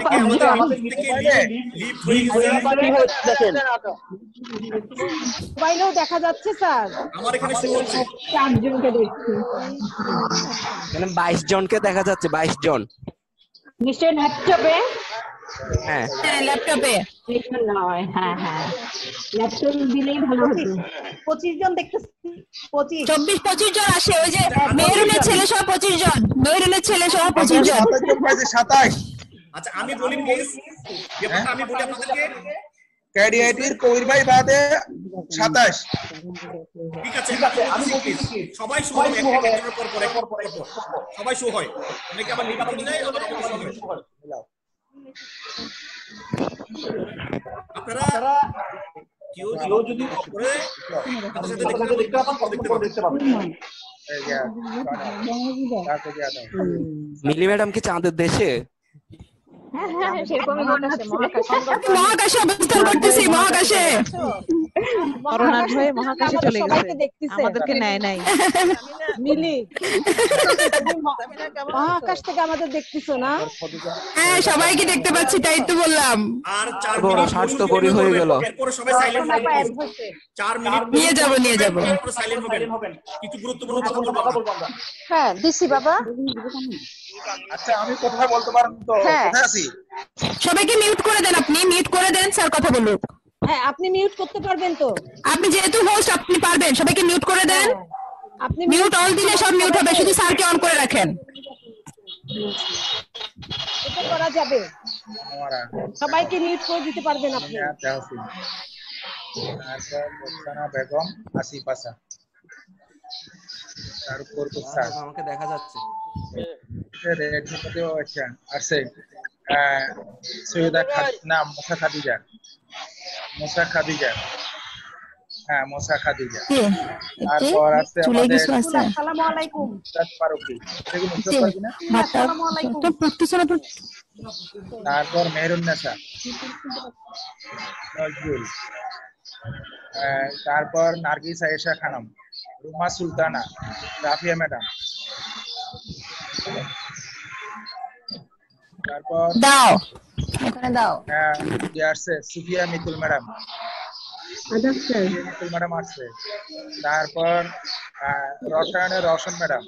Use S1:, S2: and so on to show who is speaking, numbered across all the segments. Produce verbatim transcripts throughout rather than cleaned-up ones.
S1: মোবাইলেও দেখা যাচ্ছে স্যার,
S2: আমার এখানে শো হচ্ছে
S1: চারজনকে দেখছি,
S3: এখানে বাইশ জনকে দেখা যাচ্ছে, বাইশ জন।
S1: নিশ্চয়ই ল্যাপটপে।
S3: হ্যাঁ
S1: ল্যাপটপে নয়, হ্যাঁ হ্যাঁ ল্যাপটপ দিলেই ভালো হতো। পঁচিশ জন দেখতেছি, পঁচিশ
S4: চব্বিশ পঁচিশ জন আসে, ওই যে মেহরুনের ছেলে সহ পঁচিশ জন, মেহরুনের ছেলে সহ পঁচিশ জন।
S5: সাতাশ।
S2: আচ্ছা আমি বলি প্লিজ, ব্যাপারটা আমি বলি আপনাদেরকে।
S5: ক্যাডিআইটির কবির ভাই বাদে সাতাশ।
S2: ঠিক আছে আমি বলছি সবাই শো হয়, এক একজনের পর পর পর পর সবাই শো হয়, অনেকে আবার নির্বাচন যায়, আবার অনেকে শো হয়। আপনারা কেউ কেউ যদি করে তাদের সাথে দেখতে দেখতে পাবেন, দেখতে পাবেন।
S3: মিলি ম্যাডাম কি চাঁদের দেশে?
S4: মহাকাশে অবস্থান করতেছি, মহাকাশে
S6: করোনার ভয়ে মহাকাশে চলে গেছে, আমাদেরকে নেয় নাই।
S1: মিলি মহাকাশ থেকে আমাদের দেখতেছো না?
S4: হ্যাঁ সবাইকে দেখতে পাচ্ছি, তাই তো বললাম।
S2: আর চার
S3: বড় স্বাস্থ্যকরী হয়ে গেল।
S2: এরপর সবাই সাইলেন্ট হবেন, চার মিনিট
S4: নিয়ে যাব নিয়ে যাব
S2: এরপর সাইলেন্ট হবেন, কিছু গুরুত্বপূর্ণ কথা বলবো আমরা।
S1: হ্যাঁ দিছি বাবা।
S5: আচ্ছা আমি কথা বলতে পারবো তো? কোথায় আছি?
S4: সবাইকে মিউট করে দেন, আপনি মিউট করে দেন, স্যার কথা বলুক।
S1: হ্যাঁ আপনি মিউট করতে পারবেন তো?
S4: আপনি যেহেতু হোস্ট আপনি পারবেন, সবাইকে মিউট করে দেন।
S1: আপনি
S4: মিউট অল দিলে সব মিউট হবে, শুধু স্যারকে অন করে রাখেন।
S1: এটা করা যাবে, সবাইকে মিউট করে দিতে পারবেন আপনি।
S5: বেগম আসি পাশা, তারপর তো স্যার
S3: আমাকে দেখা যাচ্ছে।
S5: আচ্ছা আসছে সৈয়দা না মোসা খাদিজা, মোসা খাদিজা, হ্যাঁ মোসা খাদিজা। তারপর আছে আমাদের
S1: আসসালামু আলাইকুম
S5: উস্তাদ ফারুকী, এগুলো উত্তর পারবি না?
S1: আসসালামু আলাইকুম।
S5: তারপর মেহরুন্নেসা, নজরুল, তারপর নার্গিস আয়েশা খানম, রুমা সুলতানা, রাফিয়া ম্যাডাম। তারপর
S4: দাও ওখানে দাও।
S5: হ্যাঁ কি আসছে সুফিয়া মিতুল ম্যাডাম, মিতুল ম্যাডাম আসছে। তারপর রসায়নের রওশন ম্যাডাম,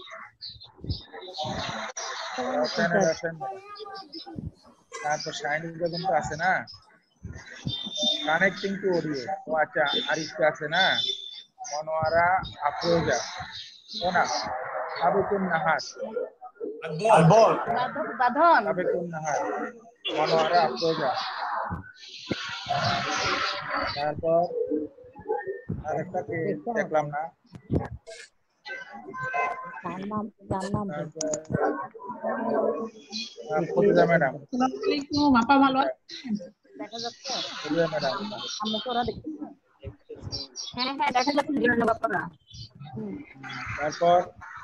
S5: রসায়নের রওশন ম্যাডাম। তারপর শাইনি বেগম তো আছে না, কানেক্টিং টু অডিও। ও আচ্ছা আরিফা আছে না, মনোয়ারা, আফরোজা, ওনা, আবিকুন নাহার,
S1: বাঁধন,
S5: আবিকুন নাহার, মনোয়ারা, আফরোজা। তারপর আরেকটা কে দেখলাম না, ফতুজা ম্যাডাম।
S1: আপা ভালো আছেন? দেখা যাচ্ছে
S5: ফতুজা ম্যাডাম।
S1: আমরা তো ওরা দেখতেছি। হ্যাঁ হ্যাঁ দেখা যাচ্ছে জন্য বাপারা।
S5: তারপর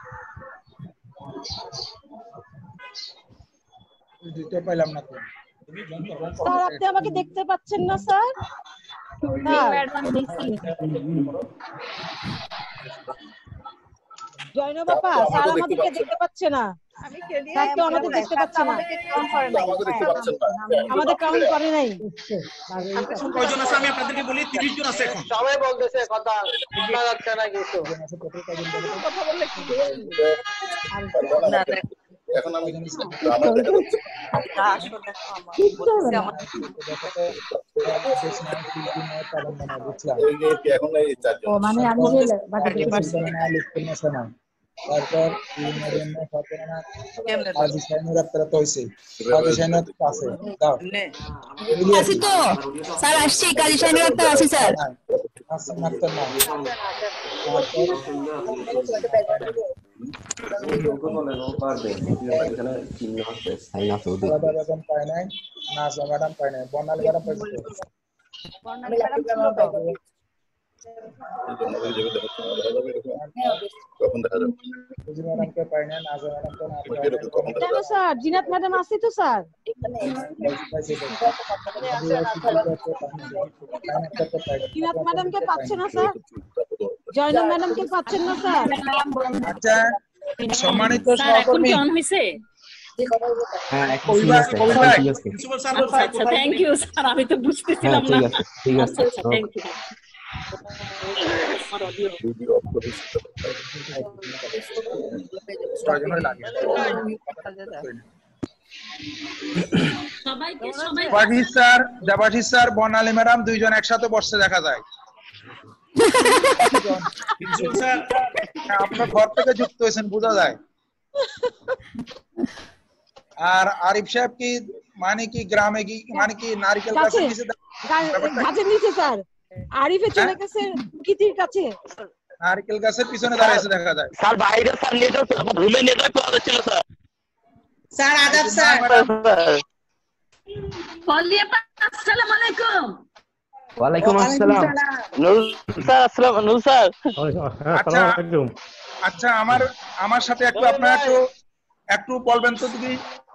S5: দিতে পাইলাম না তো
S1: স্যার, আপনি আমাকে দেখতে পাচ্ছেন না স্যার? জয়নব আপা, স্যার আমাদেরকে দেখতে পাচ্ছে না, স্যার কেউ আমাদের দেখতে পাচ্ছে না, আমাদের কাউন্ট করে নাই।
S2: কয়জন আছে আমি আপনাদেরকে বলি, তিরিশ জন আছে এখন।
S7: সবাই বলতেছে কথা শোনা যাচ্ছে না কিছু।
S1: কথা বললে কি
S7: না
S8: এখন আমি
S1: মানে আমি
S5: তারপর
S4: আসি তো স্যার, আসছি কাজী শাহিনুর আক্তার, আসি স্যার।
S5: পায় নাই, নাজমা ম্যাডাম পায় নাই, বর্ণালী ম্যাডাম পাইছে। ম্যাডামকে পাই না, নাজমা ম্যাডামকে না পাই না।
S1: কেন স্যার? জিনাত ম্যাডাম আছে তো স্যার। জিনাত ম্যাডামকে পাচ্ছেন না স্যার? জয়নব ম্যাডামকে পাচ্ছেন না স্যার?
S5: আচ্ছা সম্মানিত সহকর্মী,
S3: হ্যাঁ এক
S5: কবি
S3: ঠিক
S5: ভাই,
S3: আছে
S5: কবি ভাই।
S3: ঠিক আছে
S2: প্রিন্সিপাল স্যার
S1: আচ্ছা আচ্ছা থ্যাংক ইউ স্যার আমি তো বুঝতেছিলাম
S3: হ্যাঁ
S1: না
S3: ঠিক আছে ঠিক আছে
S1: আচ্ছা আচ্ছা থ্যাংক ইউ
S5: প্রয়োজনে লাগে
S1: সবাইকে সবাই
S5: Debashish sir Debashish sir Barnali madam দুইজন একসাথে বসতে দেখা যায়
S2: প্রিন্সিপাল স্যার
S5: হ্যাঁ, আপনার ঘর থেকে যুক্ত হয়েছেন বোঝা যায় আর আরিফ সাহেব কি মানে কি গ্রামে কি মানে কি নারকেল গাছের নিচে ব্যাপারটা কি?
S6: গাছের নিচে স্যার আরিফে চলে গেছে প্রকৃতির কাছে
S5: নারকেল গাছের পিছনে দাঁড়িয়ে দেখা যায়
S7: স্যার বাইরে স্যার নেটওয়ার্ক রুমে নেটওয়ার্ক পাওয়া যাচ্ছে না স্যার
S8: স্যার আদাব স্যার
S1: আসসালামু আলাইকুম
S3: ওয়ালাইকুম আসসালাম
S7: নুর স্যার আসসালাম নুর স্যার
S5: আচ্ছা আচ্ছা আমার আমার সাথে একটু আপনারা একটু একটু বলবেন তো দিদি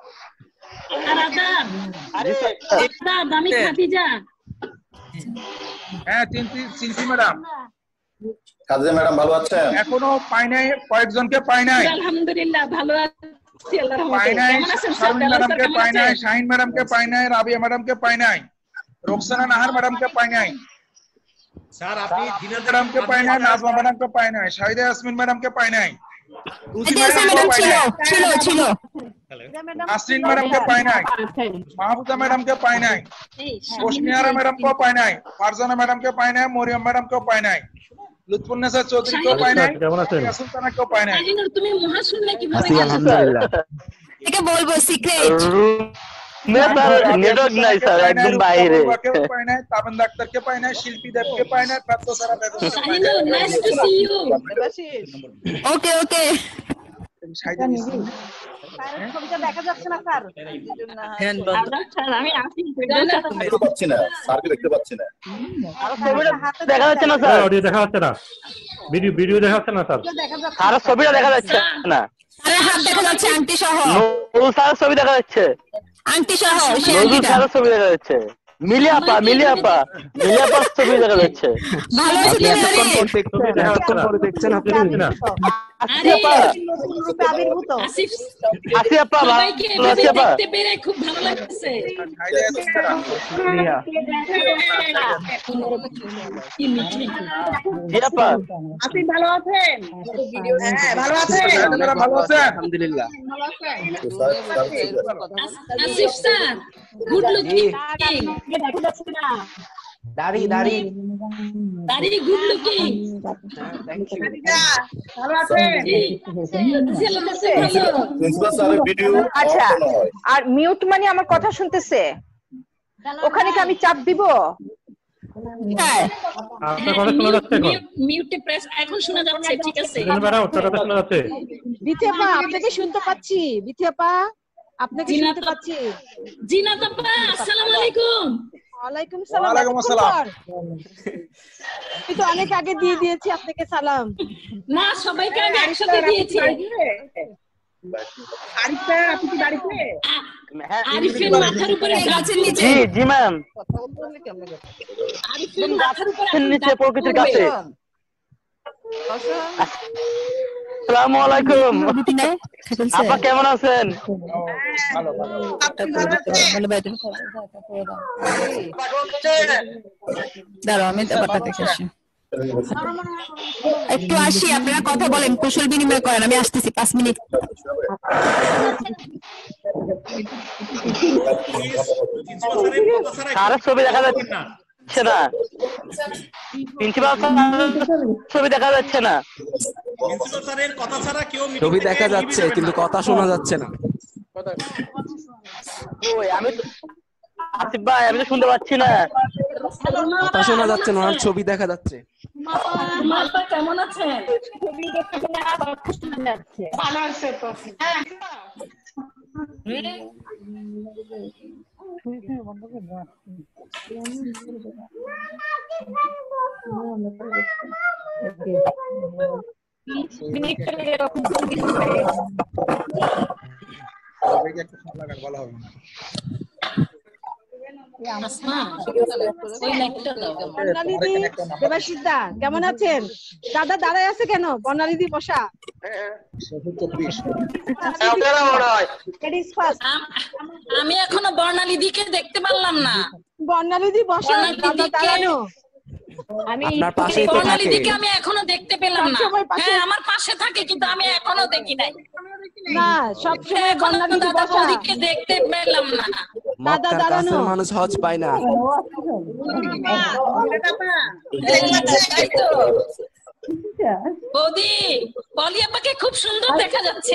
S1: আদাব আদাব আমি খাদিজা
S5: হ্যাঁ চিন্তি চিন্তি ম্যাডাম
S9: কাজে ম্যাডাম ভালো আছেন?
S5: এখনো পাই নাই, কয়েকজনকে পাই নাই
S1: আলহামদুলিল্লাহ ভালো আছি আল্লাহর
S5: পাই
S1: রহমতে
S5: নাই
S1: কেমন আছেন স্যার
S5: শারমিন ম্যাডামকে পাই নাই, শাহিন ম্যাডামকে পাই নাই, রাবিয়া ম্যাডামকে পাই নাই, রোকসানা নাহার ম্যাডামকে পাই নাই,
S2: স্যার আপনি দিনাজপুর
S5: ম্যাডামকে পাই নাই, নাজমা ম্যাডামকে পাই নাই, শাহিদা ইয়াসমিন ম্যাডামকে পাই নাই, রুজি
S4: ম্যাডাম
S5: ম্যাডামকে পাই
S4: ছিল
S5: নাই,
S4: ছিল ছিল
S5: নাসরিন ম্যাডামকে পাই নাই, মাহবুবা ম্যাডামকে পাই নাই, রোশনিয়ারা ম্যাডামকেও পাই নাই, ফারজানা ম্যাডামকে পাই নাই, মরিয়ম ম্যাডামকেও পাই নাই, লুৎফুন্নেসা চৌধুরীকেও পাই নাই, সুলতানাকেও পাই নাই।
S1: তুমি মহাশূন্য কিভাবে
S3: আছি আলহামদুলিল্লাহ
S4: থেকে বলবো সিক্রেট
S7: না স্যার নেটওয়ার্ক নাই স্যার একদম বাইরে
S5: পাই নাই, তাবেন্দা আক্তারকে পাই নাই, শিল্পী দেবকে পাই নাই, প্রাপ্ত সারা বেগমকে পাই নাই।
S1: Nice to see you
S4: okay okay
S5: Shahida Yasmin
S6: ছবিটা দেখা যাচ্ছে না স্যার
S1: স্যার আমি আসি
S9: দেখতে পাচ্ছি না, স্যারকে দেখতে পাচ্ছি না।
S7: দেখা যাচ্ছে না স্যার
S10: অডিও দেখা যাচ্ছে না, ভিডিও ভিডিও দেখা যাচ্ছে না স্যার।
S7: স্যার ছবিটা দেখা যাচ্ছে না
S4: আরে হাত দেখা যাচ্ছে আংটি সহ
S7: নুরুল স্যার ছবি দেখা যাচ্ছে
S4: আংটি সহ সেই
S7: নুরুল
S4: আংটিটা
S7: স্যার ছবি দেখা যাচ্ছে মিলিয়াপা মিলিয়াপা মিলিয়াপার ছবি দেখা যাচ্ছে
S4: ভালো আছে
S3: আপনি এতক্ষণ
S4: তুমি
S3: পর দেখছেন এতক্ষণ পরে দেখছেন আপনি
S10: না
S7: আসিয়াপা
S6: রূপে আবির্ভূত
S1: আসিফ
S7: আসিয়াপা
S1: সবাইকে এভাবে
S7: আসিয়াপা
S1: দেখতে পেরে খুব ভালো লাগছে
S5: শাহিদা ইয়াসমিন
S7: জিয়াপা
S8: আপনি ভালো আছেন? হ্যাঁ ভালো আছেন?
S5: আপনারা ভালো আছেন?
S3: আলহামদুলিল্লাহ
S1: আসিফ স্যার গুড লুকিং
S6: দেখা যাচ্ছে না
S3: দাড়ি দাড়ি
S1: দাড়ি গুড লুকিং
S8: ভালো আছেন?
S9: প্রিন্সিপাল স্যারের ভিডিও
S8: আচ্ছা
S9: অন হয়।
S8: আর মিউট মানে আমার কথা শুনতেছে ওখানে কি আমি চাপ দিব?
S4: হ্যাঁ
S10: আপনার কথা শোনা যাচ্ছে এখন?
S1: মিউটে প্রেস এখন শোনা যাচ্ছে ঠিক আছে
S10: ম্যাডাম আপনার কথা শোনা যাচ্ছে?
S6: বিথিয়াপা আপনাকে শুনতে পাচ্ছি, বিথিয়াপা আপনাকে শুনতে পাচ্ছি।
S1: জিনাত আপা আসসালামু আলাইকুম
S6: ওয়ালাইকুম সালাম।
S5: ওয়ালাইকুম আসসালাম।
S6: আমি তো অনেক আগে দিয়ে দিয়েছি আপনাকে সালাম।
S1: না সবাইকে আগে একসাথে দিয়েছি
S8: আরিফা আপনি কি বাড়িতে?
S1: আরিফের মাথার উপরে
S4: গাছের নিচে
S7: জি জি ম্যাম
S1: আরিফের মাথার উপরে
S7: নিচে প্রকৃতির কাছে আসসালামু আলাইকুম আপা কেমন আছেন
S5: ভালো ভালো
S4: দাঁড়াও আমি ব্যাপারটা দেখে আসি একটু আসি আপনারা কথা বলেন কুশল বিনিময় করেন আমি আসতেছি পাঁচ মিনিট
S2: প্রিন্সিপাল স্যারের কথা ছাড়া
S7: স্যারের ছবি দেখা যাচ্ছে
S2: না
S7: না প্রিন্সিপাল ছবি দেখা যাচ্ছে না
S2: প্রিন্সিপাল স্যারের কথা ছাড়া কেউ meeting
S3: ছবি
S2: থেকে
S3: দেখা
S2: লিভে
S3: যাচ্ছে
S2: যাবে
S3: কিন্তু
S2: না।
S3: কথা শোনা যাচ্ছে না।
S7: ওই আমি তো আসিফ ভাই আমি তো শুনতে পাচ্ছি না
S3: কথা শোনা যাচ্ছে না, ওনার ছবি দেখা যাচ্ছে।
S1: মাপা কেমন আছেন
S8: ভালো আছে তো
S5: সবাইকে একটু ফোন লাগান ভালো হবে না।
S8: বর্ণালীদি দেবাশিসদা কেমন আছেন? দাদা দাঁড়ায় আছে কেন? বর্ণালীদি বসা।
S4: আমি এখনো বর্ণালীদিকে দেখতে পারলাম না।
S8: বর্ণালীদি বসা, দাদা দাঁড়ানো।
S3: আমি আপনার পাশেই তো থাকে।
S4: বর্ণালীদিকে আমি এখনো দেখতে পেলাম না। হ্যাঁ আমার পাশে থাকে কিন্তু আমি এখনো দেখি নাই।
S8: না সব সময় বর্ণালীদি বসা।
S4: ওদিকে দেখতে পেলাম না।
S8: দাদা দাঁড়ানো।
S3: মানুষ হজ পায় না।
S4: বৌদি পলি আপাকে খুব সুন্দর দেখা যাচ্ছে।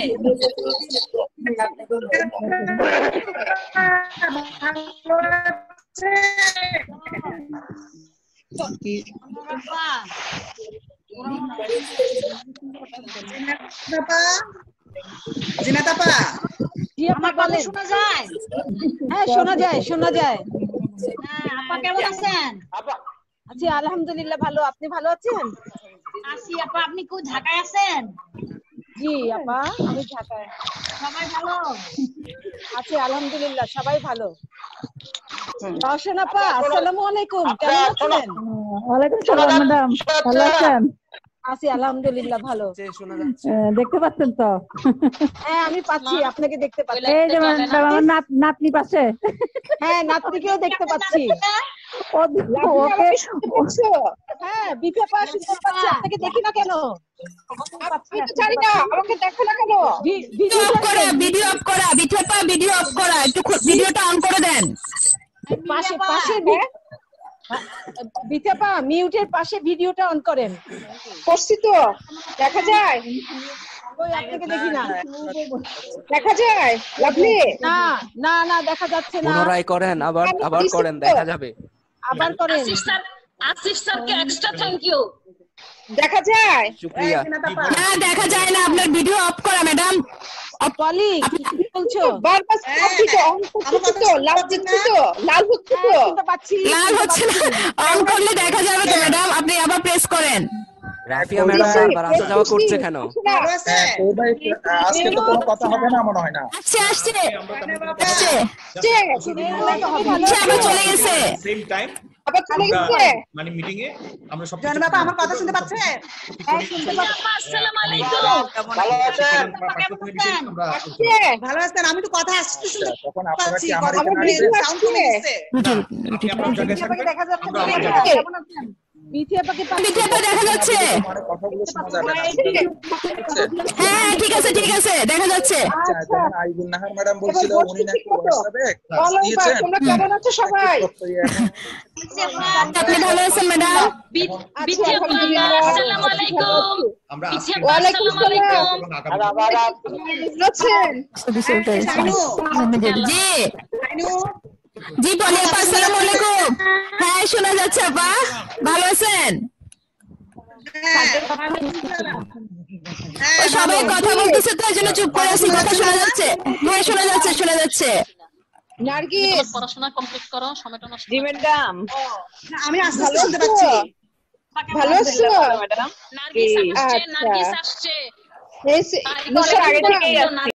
S8: শোনা যায়? হ্যাঁ শোনা যায়, শোনা যায়।
S1: আপা কেমন আছেন?
S8: আছি আলহামদুলিল্লাহ ভালো। আপনি ভালো আছেন?
S1: আছি আপা। আপনি কি ঢাকায় আছেন?
S8: জি আপা আমি ঢাকায়।
S1: সবাই ভালো
S8: আছি আলহামদুলিল্লাহ, সবাই ভালো। রওশন আপা আসসালামু আলাইকুম, কেমন আছেন?
S11: ওয়ালাইকুম সালাম ম্যাডাম, ভালো আছেন?
S8: আছি আলহামদুলিল্লাহ ভালো।
S11: দেখতে পাচ্ছেন তো?
S8: হ্যাঁ আমি পাচ্ছি, আপনাকে দেখতে পাচ্ছি।
S11: এই যে ম্যাডাম আমার নাতনি পাশে।
S8: হ্যাঁ নাতনিকেও দেখতে পাচ্ছি।
S11: ওকে
S8: হ্যাঁ বিপে পা শুনতে পাচ্ছি, আপনাকে দেখি না কেন?
S4: আমি তো জানি না, আমাকে দেখো না কেন? ভিডিও অফ করা, ভিডিও অফ করা, বিপে পা ভিডিও অফ করা, একটু ভিডিওটা অন করে দেন।
S8: পাশে পাশে বিপা মিউটের পাশে ভিডিওটা অন করেন।
S4: করছি তো, দেখা যায়?
S8: ওই আপনাকে দেখি না।
S4: দেখা যায়? লাভলি?
S8: না না না দেখা যাচ্ছে না।
S3: পুনরায় করেন, আবার আবার করেন, দেখা যাবে।
S8: আবার করেন।
S4: আসিফ স্যারকে এক্সট্রা থ্যাংক ইউ। দেখা যায়?
S3: শুকরিয়া।
S4: না দেখা যায় না, আপনার ভিডিও অফ করা ম্যাডাম।
S8: পলি কি বলছো?
S4: বারবার করছি তো, অন করছি তো, লাল হচ্ছে তো, লাল হচ্ছে তো। লাল হচ্ছে না, অন করলে দেখা যাবে তো ম্যাডাম, আপনি আবার প্রেস করেন।
S3: রাফিয়া ম্যাডাম বারবার আসা যাওয়া করছে কেন?
S5: আজকে তো কোনো কথা হবে না মনে হয় না।
S4: আসছে আসছে আসছে আবার চলে গেছে।
S2: সেম টাইম
S4: আবার চলে গেছে
S2: মানে মিটিং এ আমরা সব
S1: জন বাবা আমার কথা শুনতে পাচ্ছেন?
S8: হ্যাঁ শুনতে পাচ্ছি।
S4: আসসালামু আলাইকুম।
S1: ভালো আছেন?
S2: আমরা
S1: ভালো আছেন? আমি তো কথা আসছে শুনতে
S5: তখন আপনারা
S1: পাচ্ছি।
S5: কি আমার
S1: কথা
S5: এখানে
S1: বলতে
S5: আসছে?
S1: সাউন্ড কমে গেছে।
S2: আপনি আপনার জায়গায় থাকবেন,
S8: দেখা যাচ্ছে
S2: আমরা আমাদের জায়গায় থাকবো।
S8: কেমন আছেন? বিথি আপাকে
S4: বিথি আপা দেখা যাচ্ছে?
S5: মানে কথাগুলো শোনা যাবে না।
S4: হ্যাঁ ঠিক আছে ঠিক আছে দেখা যাচ্ছে।
S5: আচ্ছা যেমন আইবুন নাহার ম্যাডাম বলছিল উনি নাকি হোয়াটসঅ্যাপে ক্লাস দিয়েছেন।
S4: তোমরা কেমন আছো সবাই? আপনি ভালো আছেন ম্যাডাম? বিথি আপা আসসালামু আলাইকুম।
S2: আমরা
S4: বিথি আপা আসসালামু আলাইকুম।
S5: আছেন
S4: জি জি পলি আপা আসসালামু আলাইকুম। হ্যাঁ শোনা যাচ্ছে আপা, ভালো আছেন? সবাই কথা বলতেছে তো এই জন্য চুপ করে আছি। কথা শোনা যাচ্ছে? হ্যাঁ শোনা যাচ্ছে শোনা যাচ্ছে।
S8: নার্গিস
S4: পড়াশোনা কমপ্লিট করো, সময়টা নষ্ট
S8: জি ম্যাডাম
S1: আমি আসতে শুনতে পাচ্ছি।
S8: ভালো আছো
S4: ম্যাডাম? নার্গিস আসছে, নার্গিস আসছে।
S8: এই আগে থেকেই